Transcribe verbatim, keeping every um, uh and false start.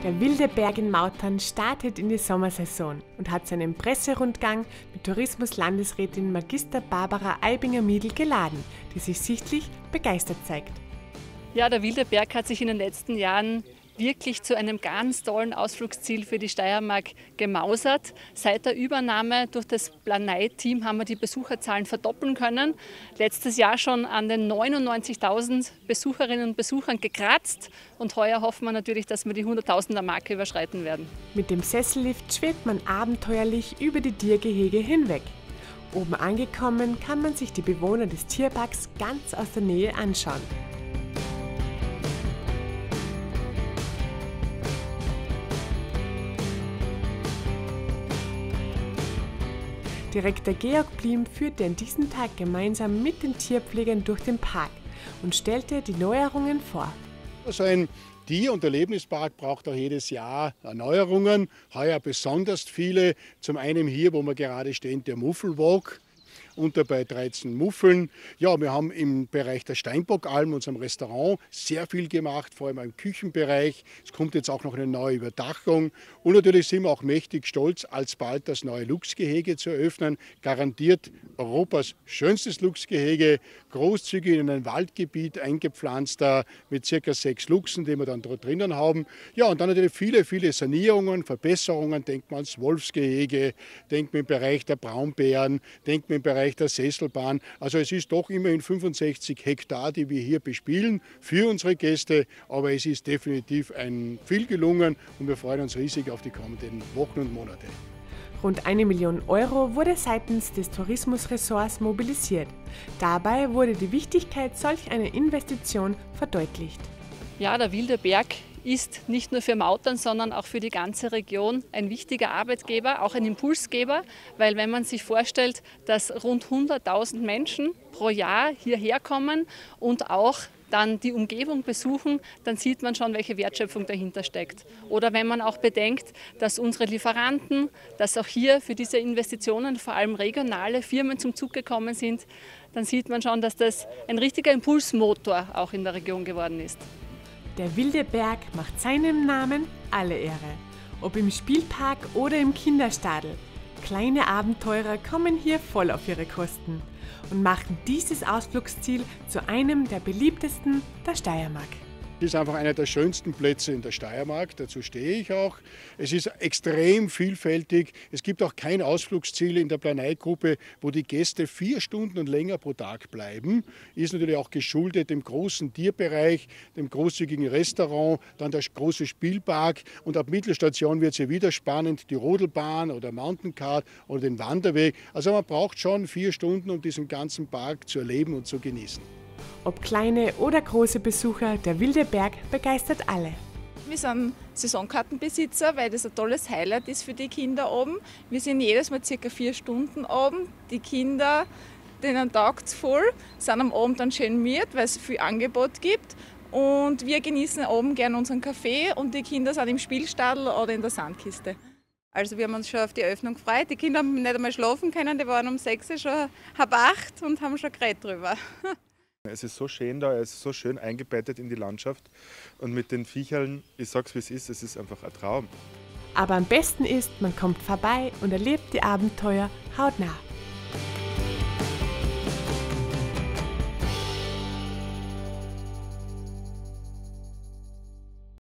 Der Wilde Berg in Mautern startet in die Sommersaison und hat seinen Presserundgang mit Tourismuslandesrätin Magister Barbara Aibinger-Miedl geladen, die sich sichtlich begeistert zeigt. Ja, der Wilde Berg hat sich in den letzten Jahren wirklich zu einem ganz tollen Ausflugsziel für die Steiermark gemausert. Seit der Übernahme durch das Planei-Team haben wir die Besucherzahlen verdoppeln können. Letztes Jahr schon an den neunundneunzigtausend Besucherinnen und Besuchern gekratzt. Und heuer hoffen wir natürlich, dass wir die hunderttausender-Marke überschreiten werden. Mit dem Sessellift schwebt man abenteuerlich über die Tiergehege hinweg. Oben angekommen kann man sich die Bewohner des Tierparks ganz aus der Nähe anschauen. Direktor Georg Blim führte an diesem Tag gemeinsam mit den Tierpflegern durch den Park und stellte die Neuerungen vor. So ein Tier- und Erlebnispark braucht auch jedes Jahr Erneuerungen. Heuer besonders viele. Zum einen hier, wo wir gerade stehen, der Muffelwalk. Und dabei dreizehn Muffeln. Ja, wir haben im Bereich der Steinbockalm, unserem Restaurant, sehr viel gemacht, vor allem im Küchenbereich. Es kommt jetzt auch noch eine neue Überdachung. Und natürlich sind wir auch mächtig stolz, alsbald das neue Luchsgehege zu eröffnen. Garantiert Europas schönstes Luchsgehege, großzügig in ein Waldgebiet eingepflanzt, mit circa sechs Luchsen, die wir dann dort drinnen haben. Ja, und dann natürlich viele, viele Sanierungen, Verbesserungen. Denkt man ans Wolfsgehege, denkt man im Bereich der Braunbären, denkt man im Bereich der Sesselbahn. Also es ist doch immerhin fünfundsechzig Hektar, die wir hier bespielen für unsere Gäste. Aber es ist definitiv ein viel gelungen und wir freuen uns riesig auf die kommenden Wochen und Monate. Rund eine Million Euro wurde seitens des Tourismusressorts mobilisiert. Dabei wurde die Wichtigkeit solch einer Investition verdeutlicht. Ja, der Wilde Berg ist nicht nur für Mautern, sondern auch für die ganze Region ein wichtiger Arbeitgeber, auch ein Impulsgeber, weil wenn man sich vorstellt, dass rund hunderttausend Menschen pro Jahr hierher kommen und auch dann die Umgebung besuchen, dann sieht man schon, welche Wertschöpfung dahinter steckt. Oder wenn man auch bedenkt, dass unsere Lieferanten, dass auch hier für diese Investitionen vor allem regionale Firmen zum Zug gekommen sind, dann sieht man schon, dass das ein richtiger Impulsmotor auch in der Region geworden ist. Der Wilde Berg macht seinem Namen alle Ehre. Ob im Spielpark oder im Kinderstadel. Kleine Abenteurer kommen hier voll auf ihre Kosten und machen dieses Ausflugsziel zu einem der beliebtesten der Steiermark. Es ist einfach einer der schönsten Plätze in der Steiermark, dazu stehe ich auch. Es ist extrem vielfältig. Es gibt auch kein Ausflugsziel in der Planei-Gruppe, wo die Gäste vier Stunden und länger pro Tag bleiben. Ist natürlich auch geschuldet dem großen Tierbereich, dem großzügigen Restaurant, dann der große Spielpark und ab Mittelstation wird es ja wieder spannend, die Rodelbahn oder Mountaincar oder den Wanderweg. Also man braucht schon vier Stunden, um diesen ganzen Park zu erleben und zu genießen. Ob kleine oder große Besucher, der Wilde Berg begeistert alle. Wir sind Saisonkartenbesitzer, weil das ein tolles Highlight ist für die Kinder oben. Wir sind jedes Mal circa vier Stunden oben. Die Kinder, denen taugt es voll, sind am Abend dann schön miert, weil es viel Angebot gibt. Und wir genießen oben gerne unseren Kaffee und die Kinder sind im Spielstadel oder in der Sandkiste. Also wir haben uns schon auf die Öffnung gefreut. Die Kinder haben nicht einmal schlafen können, die waren um sechs Uhr schon halb acht und haben schon geredet drüber. Es ist so schön da, es ist so schön eingebettet in die Landschaft und mit den Viechern, ich sag's wie es ist, es ist einfach ein Traum. Aber am besten ist, man kommt vorbei und erlebt die Abenteuer hautnah.